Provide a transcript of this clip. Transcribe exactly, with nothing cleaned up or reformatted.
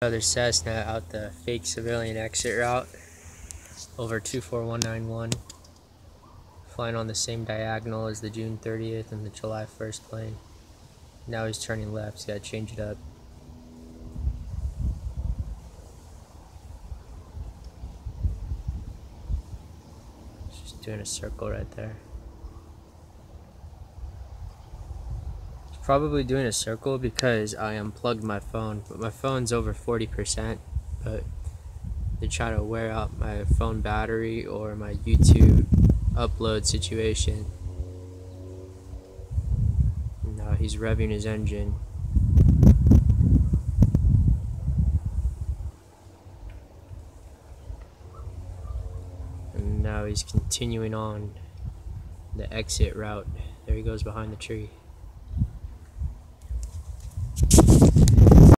Another Cessna out the fake civilian exit route over two four one nine one, flying on the same diagonal as the June thirtieth and the July first plane. Now he's turning left, he's got to change it up. Just doing a circle right there. Probably doing a circle because I unplugged my phone, but my phone's over forty percent, but they try to wear out my phone battery or my YouTube upload situation. Now he's revving his engine. And now he's continuing on the exit route. There he goes behind the tree.